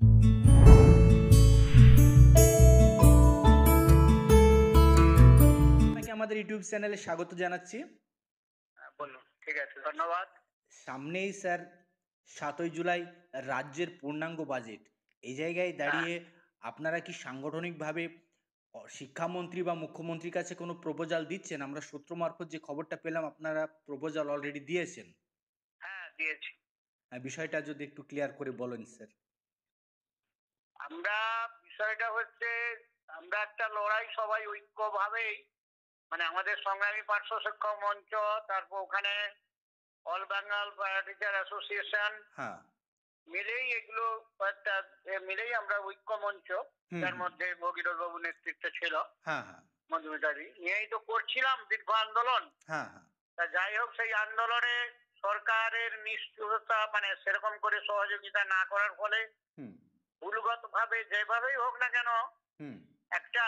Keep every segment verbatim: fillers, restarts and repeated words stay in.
আপনাকে আমাদের ইউটিউব চ্যানেলে স্বাগত জানাচ্ছি। বলুন। ঠিক আছে, ধন্যবাদ। সামনেই স্যার সাতই জুলাই রাজ্যের পূর্ণাঙ্গ বাজেট। এই জায়গায় দাঁড়িয়ে আপনারা কি সাংগঠনিকভাবে অ শিক্ষামন্ত্রী বা মুখ্যমন্ত্রীর কাছে কোনো প্রপোজাল দিচ্ছেন? আমরা সূত্র মারফত যে খবরটা পেলাম আপনারা প্রপোজাল অলরেডি দিয়েছেন। হ্যাঁ, দিয়েছি। হ্যাঁ, বিষয়টা যদি একটু ক্লিয়ার করে বলেন স্যার। আমরা বিষয়টা হচ্ছে আমরা একটা লড়াই সবাই ঐক্যভাবেই, মানে আমাদের সংগ্রামী পার্শ্ব শিক্ষক মঞ্চ, তারপর ওখানে অল বেঙ্গল টিচার অ্যাসোসিয়েশন হ্যাঁ। মিলেই এগুলো কয়েকটা এ মিলেই আমরা ঐক্য মঞ্চ, হুম, যার হুম। মধ্যে ভগীরথ বাবু নেতৃত্বে ছিল, হ্যাঁ, হ্যাঁ। মধুমিতাদি নিয়েই তো করছিলাম দীর্ঘ আন্দোলন। হ্যাঁ, হ্যাঁ। তা যাই হোক, সেই আন্দোলনে সরকারের নিষ্ঠুরতা, মানে সেরকম করে সহযোগিতা না করার ফলে হুম, ভুলগত ভাবে যেভাবেই হোক না কেন হুম। একটা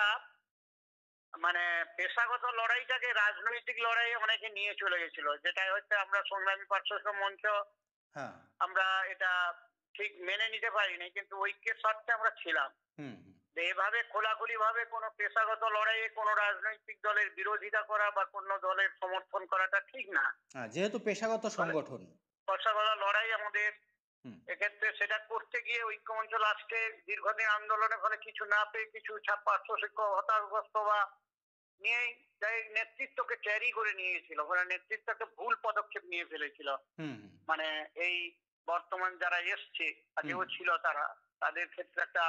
মানে পেশাগত লড়াইটাকে রাজনৈতিক লড়াই অনেকে নিয়ে চলে গেছিল, যেটা হচ্ছে আমরা সংগ্রামী পার্শ্ব মঞ্চ হ্যাঁ। আমরা এটা ঠিক মেনে নিতে পারিনি, কিন্তু ঐক্যের স্বার্থে আমরা ছিলাম। হুম, হুম। যে এভাবে খোলাখুলি ভাবে কোনো পেশাগত লড়াইয়ে কোনো রাজনৈতিক দলের বিরোধিতা করা বা কোনো দলের সমর্থন করাটা ঠিক না। হ্যাঁ, যেহেতু পেশাগত সংগঠন। পেশাগত লড়াই আমাদের, হুম। এক্ষেত্রে সেটা করতে গিয়ে ঐক্যমঞ্চ লাস্টে দীর্ঘদিন আন্দোলনের ফলে কিছু না পেয়ে কিছু পার্শ্ব শিক্ষক হতাশগ্রস্ত বা নিয়েই যাই নেতৃত্বকে ক্যারি করে নিয়েছিল, মানে নেতৃত্বকে ভুল পদক্ষেপ নিয়ে ফেলেছিল। হুম, হুম। মানে এই বর্তমান যারা এসছে আগেও ছিল তারা, তাদের ক্ষেত্রে একটা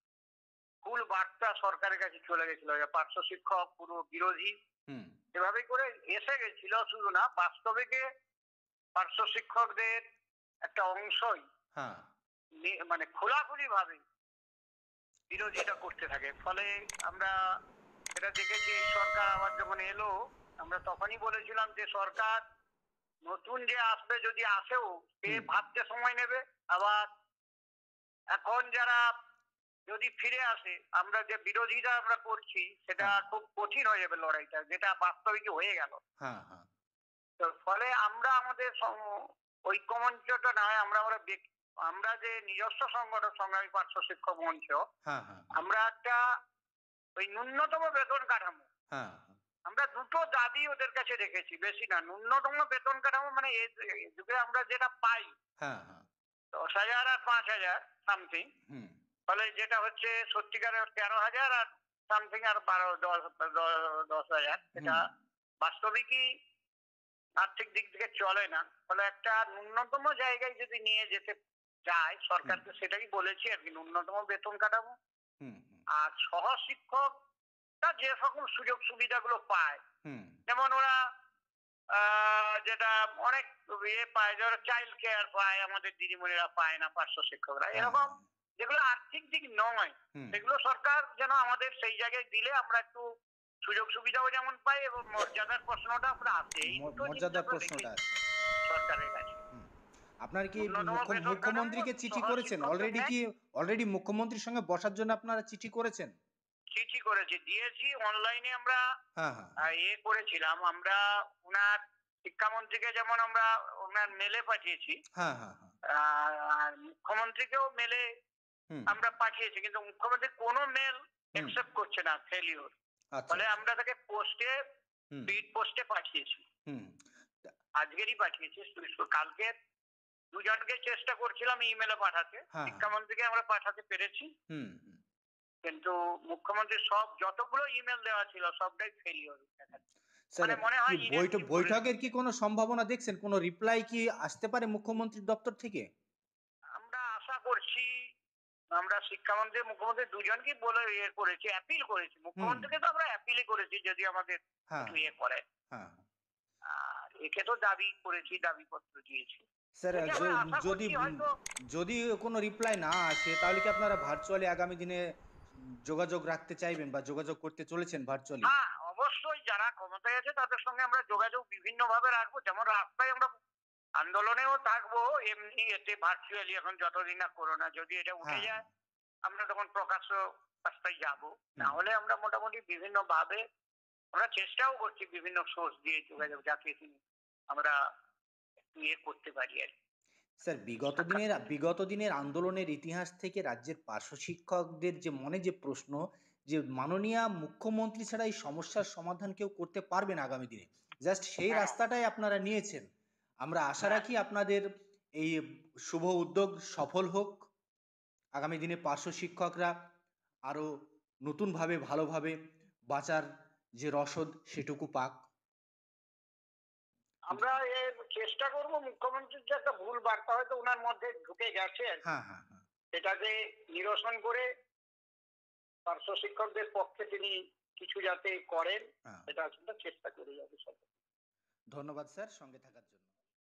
ভুল বার্তা সরকারের কাছে চলে গেছিল যে পার্শ্ব শিক্ষক পুরো বিরোধী। হুম। এভাবেই করে এসে গেছিল, শুধু না বাস্তবে পার্শ্ব শিক্ষকদের একটা অংশই হ্যাঁ। নি- মানে খোলাখুলি ভাবে বিরোধিতা করতে থাকে। ফলে আমরা এটা দেখেছি, এই সরকার আবার যখন এলো আমরা তখনই বলেছিলাম যে সরকার নতুন যে আসবে, যদি আসেও সে হুম। ভাবতে সময় নেবে। আবার এখন যারা যদি ফিরে আসে, আমরা যে বিরোধিতা আমরা করছি সেটা হ্যাঁ। খুব কঠিন হয়ে যাবে লড়াইটা, যেটা বাস্তবিক হয়ে গেল। হ্যাঁ, হ্যাঁ। তো ফলে আমরা আমাদের সং- ঐক্যমঞ্চটা নয়, আমরা আমরা ব্যক্তি- আমরা যে নিজস্ব সংগঠন সংগ্রামী পার্শ্ব শিক্ষক মঞ্চ, হ্যাঁ, হ্যাঁ। আমরা একটা ওই ন্যূনতম বেতন কাঠামো, হ্যাঁ, আমরা দুটো দাবি ওদের কাছে রেখেছি, বেশি না। ন্যূনতম বেতন কাঠামো মানে এই এই যুগে আমরা যেটা পাই হ্যাঁ, হ্যাঁ। দশ হাজার আর পাঁচ হাজার সামথিং, হুম। ফলে যেটা হচ্ছে সত্যিকারের তেরো হাজার আর সামথিং আর বারো দশ দশ- দশ হাজার, এটা হুম। বাস্তবিকই আর্থিক দিক থেকে চলে না। ফলে একটা ন্যূনতম জায়গায় যদি নিয়ে যেতে যায়, সরকারকে সেটাই বলেছি আর কি, ন্যূনতম বেতন কাঠামো। হুম। হুম। আর সহ শিক্ষকরা যে সকল সুযোগ সুবিধাগুলো পায়, হুম। যেমন ওরা আহ, যেটা অনেক ইয়ে পায়, যারা চাইল্ড কেয়ার পায়, আমাদের দিদিমণিরা পায় না পার্শ্ব শিক্ষকরা, হ্যাঁ। এরকম যেগুলো আর্থিক দিক নয় হুম। সেগুলো সরকার যেন আমাদের সেই জায়গায় দিলে আমরা একটু সুযোগ সুবিধাও যেমন পাই এবং মর্যাদার প্রশ্নটা আমরা আসে, এই ম- দুটো জিনিস মর্যাদার আমরা প্রশ্নটা রেখেছি আছে। সরকারের কাছে। হুম। আপনার কি ন্যূনতম মুখ্য- বেতন কাঠামো, মুখ্যমন্ত্রীকে চিঠি সহ করেছেন শিক্ষকদের অলরেডি? ন্যায়। কি অলরেডি মুখ্যমন্ত্রীর সঙ্গে বসার জন্য আপনারা চিঠি করেছেন? চিঠি করেছি, দিয়েছি অনলাইনে। আমরা হ্যাঁ, হ্যাঁ। আহ, ইয়ে করেছিলাম, আমরা ওনার শিক্ষামন্ত্রীকে যেমন আমরা ওনার মেলে পাঠিয়েছি, হ্যাঁ, হ্যাঁ, হ্যাঁ। আহ, আর মুখ্যমন্ত্রীকেও মেলে হুম। আমরা পাঠিয়েছি, কিন্তু মুখ্যমন্ত্রী কোনো মেল হুম। অ্যাকসেপ্ট করছে না, ফেলিওর। আচ্ছা, ফলে আচ্ছা। আমরা তাকে পোস্টে, হুম। স্পিড পোস্টে পাঠিয়েছি, হুম। আজকেরই পাঠিয়েছি। কালকে দুজনকে চেষ্টা করছিলাম ইমেলে পাঠাতে, হ্যাঁ। শিক্ষামন্ত্রীকে আমরা পাঠাতে পেরেছি, হুম। হুম। কিন্তু মুখ্যমন্ত্রী সব যতগুলো ইমেল দেওয়া ছিল সবটাই ফেলিওর দেখাচ্ছে। স্যার, মানে মনে কি হয় বৈঠক inactive করে বৈঠকের কি রেখেছে। কোনো সম্ভাবনা দেখছেন? কোনো রিপ্লাই কি আসতে পারে মুখ্যমন্ত্রীর দপ্তর থেকে? আমরা আশা করছি, আমরা শিক্ষামন্ত্রী মুখ্যমন্ত্রী দুজনকেই বলে ইয়ে করেছি, অ্যাপিল করেছি। মুখ্যমন্ত্রীকে তো আমরা অ্যাপিলই করেছি যদি আমাদের হ্যাঁ, একটু ইয়ে করে। হ্যাঁ। আর একে তো দাবি করেছি, দাবিপত্র দিয়েছি। স্যার, দেখি আমরা য- আশা যদি করছি হয়তো। যদি কোনো রিপ্লাই না আসে তাহলে কি আপনারা ভার্চুয়ালি আগামী দিনে যোগাযোগ রাখতে চাইবেন বা যোগাযোগ করতে চলেছেন ভার্চুয়ালি? হ্যাঁ, অবশ্যই যারা ক্ষমতায় আছে তাদের সঙ্গে আমরা যোগাযোগ বিভিন্ন ভাবে রাখবো, যেমন রাস্তায় আমরা আন্দোলনেও থাকবো, এমনি এতে ভার্চুয়ালি এখন যতদিন না করোনা যদি এটা উঠে হ্যাঁ। যায় আমরা তখন প্রকাশ্য রাস্তায় যাবো। হুম। না হলে আমরা মোটামুটি বিভিন্ন ভাবে আমরা চেষ্টাও করছি বিভিন্ন সোর্স দিয়ে যোগাযোগ, যাতে আমরা একটু ইয়ে করতে পারি আর কি। স্যার বিগত দিনের বিগত দিনের আন্দোলনের ইতিহাস থেকে রাজ্যের পার্শ্ব শিক্ষকদের যে মনে যে প্রশ্ন যে মাননীয় মুখ্যমন্ত্রী ছাড়া এই সমস্যার সমাধান কেউ করতে পারবে না আগামী দিনে, জাস্ট সেই হ্যাঁ, রাস্তাটাই আপনারা নিয়েছেন। আমরা আশা হ্যাঁ। রাখি আপনাদের এই শুভ উদ্যোগ সফল হোক। আগামী দিনে পার্শ্ব শিক্ষকরা আরও নতুনভাবে ভালোভাবে বাঁচার যে রসদ সেটুকু পাক। আমরা এর চেষ্টা করব, মুখ্যমন্ত্রীর যে একটা ভুল বার্তা হয়তো ওনার মধ্যে ঢুকে গেছে, হ্যাঁ হ্যাঁ হ্যাঁ সেটাকে নিরসন করে পার্শ্ব শিক্ষকদের পক্ষে তিনি কিছু যাতে করেন, হ্যাঁ। সেটা আসলে চেষ্টা করে যাবে সব। ধন্যবাদ স্যার সঙ্গে থাকার জন্য।